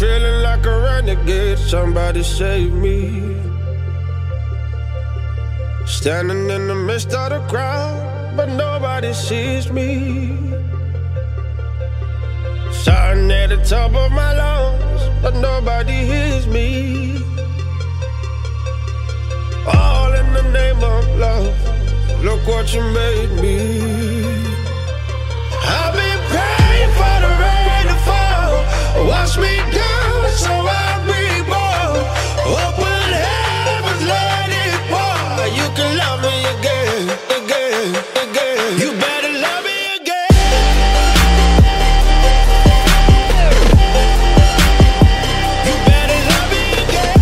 feeling like a renegade, somebody save me. Standing in the midst of the crowd, but nobody sees me. Shouting at the top of my lungs, but nobody hears me. All in the name of love, look what you made me. I've been praying for the rain to fall, wash me down so I reborn. Open heavens, let it pour. You can love me again, again, again. You better love me again. You better love me again.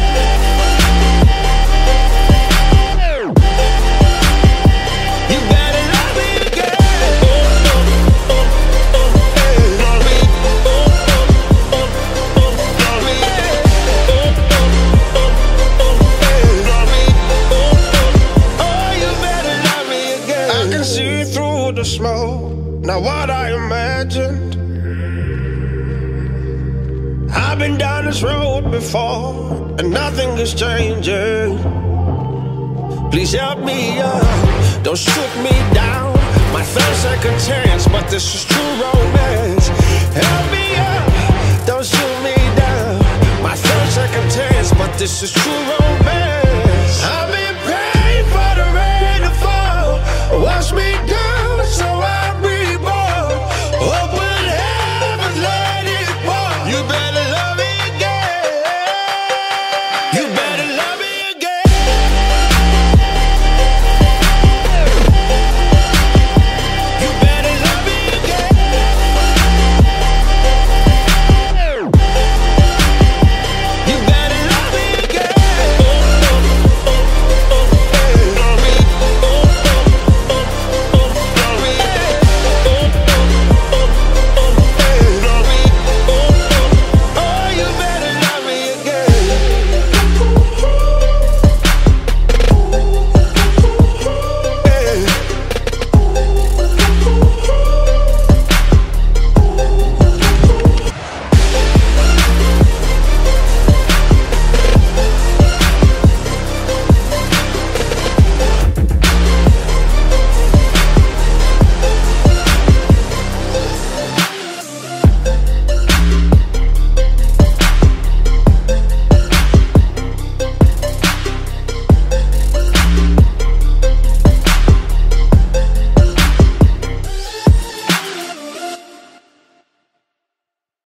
You better love me again. See through the smoke, not what I imagined. I've been down this road before, and nothing is changing. Please help me up, don't shoot me down. My third second chance, but this is true romance. Help me up, don't shoot me down. My third second chance, but this is true romance.